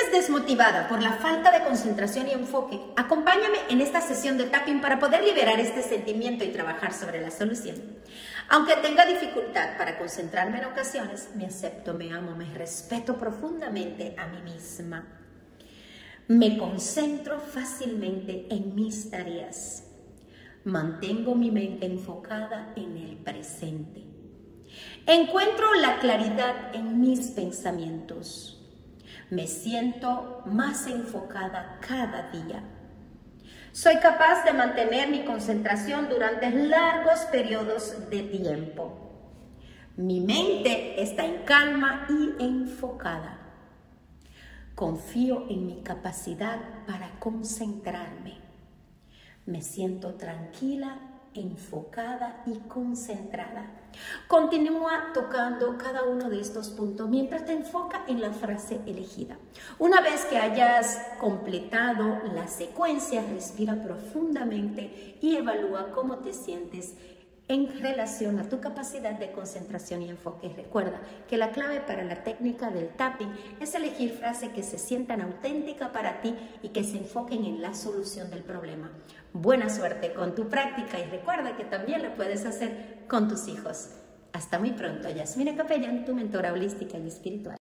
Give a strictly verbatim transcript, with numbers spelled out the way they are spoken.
sientes desmotivada por la falta de concentración y enfoque, acompáñame en esta sesión de tapping para poder liberar este sentimiento y trabajar sobre la solución. Aunque tenga dificultad para concentrarme en ocasiones, me acepto, me amo, me respeto profundamente a mí misma. Me concentro fácilmente en mis tareas. Mantengo mi mente enfocada en el presente. Encuentro la claridad en mis pensamientos. Me siento más enfocada cada día. Soy capaz de mantener mi concentración durante largos periodos de tiempo. Mi mente está en calma y enfocada. Confío en mi capacidad para concentrarme. Me siento tranquila, enfocada y concentrada. Continúa tocando cada uno de estos puntos mientras te enfoca en la frase elegida. Una vez que hayas completado la secuencia, respira profundamente y evalúa cómo te sientes en relación a tu capacidad de concentración y enfoque. Recuerda que la clave para la técnica del tapping es elegir frases que se sientan auténticas para ti y que se enfoquen en la solución del problema. Buena suerte con tu práctica y recuerda que también la puedes hacer con tus hijos. Hasta muy pronto. Yasmina Capellán, tu mentora holística y espiritual.